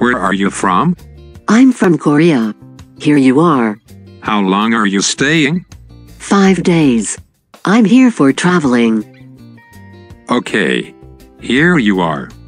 Where are you from? I'm from Korea. Here you are. How long are you staying? 5 days. I'm here for traveling. Okay. Here you are.